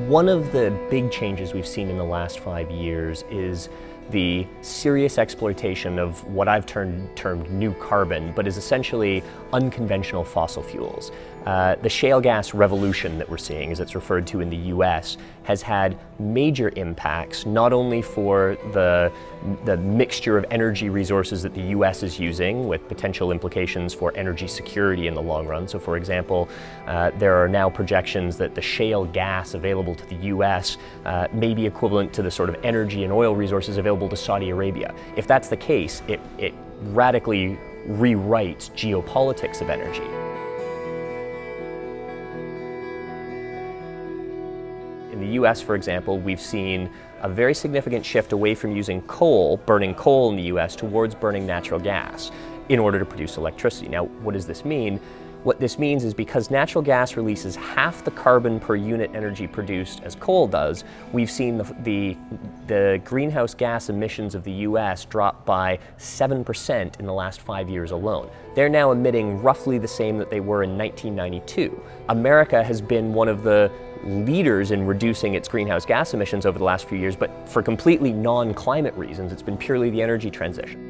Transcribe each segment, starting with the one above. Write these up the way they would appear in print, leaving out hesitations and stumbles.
One of the big changes we've seen in the last 5 years is the serious exploitation of what I've termed new carbon, but is essentially unconventional fossil fuels. The shale gas revolution that we're seeing, as it's referred to in the US, has had major impacts, not only for the mixture of energy resources that the US is using, with potential implications for energy security in the long run. So for example, there are now projections that the shale gas available to the US may be equivalent to the sort of energy and oil resources available to Saudi Arabia. If that's the case, it radically rewrites geopolitics of energy. In the US, for example, we've seen a very significant shift away from using coal, burning coal in the US, towards burning natural gas in order to produce electricity. Now, what does this mean? What this means is because natural gas releases half the carbon per unit energy produced as coal does, we've seen the greenhouse gas emissions of the US drop by 7% in the last 5 years alone. They're now emitting roughly the same that they were in 1992. America has been one of the leaders in reducing its greenhouse gas emissions over the last few years, but for completely non-climate reasons. It's been purely the energy transition.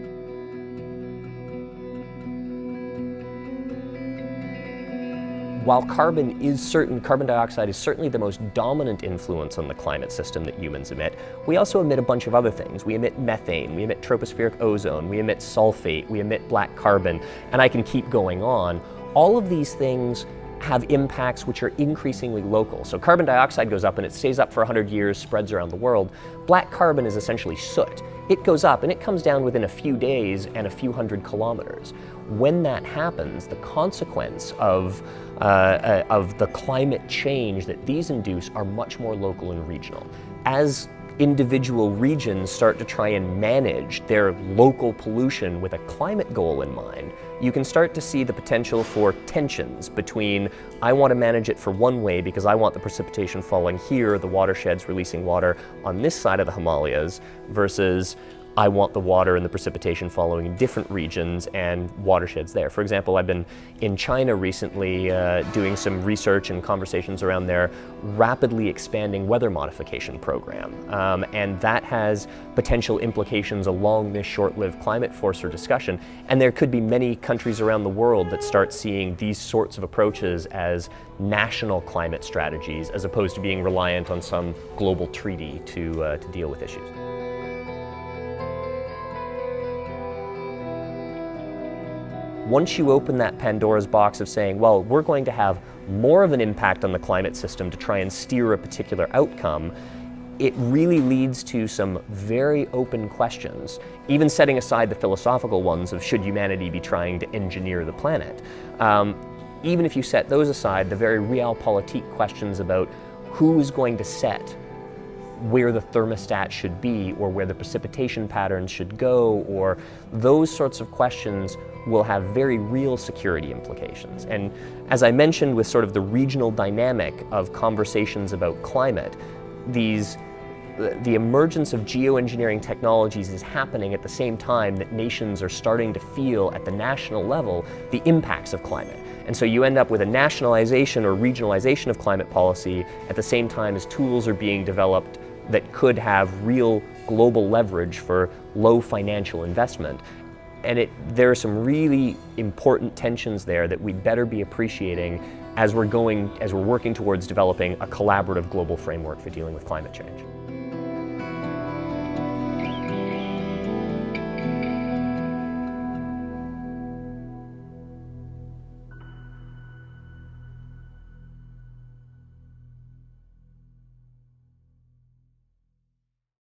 While carbon dioxide is certainly the most dominant influence on the climate system that humans emit, we also emit a bunch of other things. We emit methane, we emit tropospheric ozone, we emit sulfate, we emit black carbon, and I can keep going on. All of these things have impacts which are increasingly local. So carbon dioxide goes up and it stays up for 100 years, spreads around the world. Black carbon is essentially soot. It goes up and it comes down within a few days and a few hundred kilometers. When that happens, the consequence of the climate change that these induce are much more local and regional. As individual regions start to try and manage their local pollution with a climate goal in mind, you can start to see the potential for tensions between, I want to manage it for one way because I want the precipitation falling here, the watersheds releasing water on this side of the Himalayas, versus I want the water and the precipitation following in different regions and watersheds there. For example, I've been in China recently doing some research and conversations around their rapidly expanding weather modification program. And that has potential implications along this short-lived climate force or discussion. And there could be many countries around the world that start seeing these sorts of approaches as national climate strategies, as opposed to being reliant on some global treaty to deal with issues. Once you open that Pandora's box of saying, well, we're going to have more of an impact on the climate system to try and steer a particular outcome, it really leads to some very open questions, even setting aside the philosophical ones of should humanity be trying to engineer the planet. Even if you set those aside, the very realpolitik questions about who is going to set where the thermostat should be, or where the precipitation patterns should go, or those sorts of questions will have very real security implications. And as I mentioned with sort of the regional dynamic of conversations about climate, the emergence of geoengineering technologies is happening at the same time that nations are starting to feel at the national level the impacts of climate. And so you end up with a nationalization or regionalization of climate policy at the same time as tools are being developed that could have real global leverage for low financial investment. And there are some really important tensions there that we'd better be appreciating as we're working towards developing a collaborative global framework for dealing with climate change.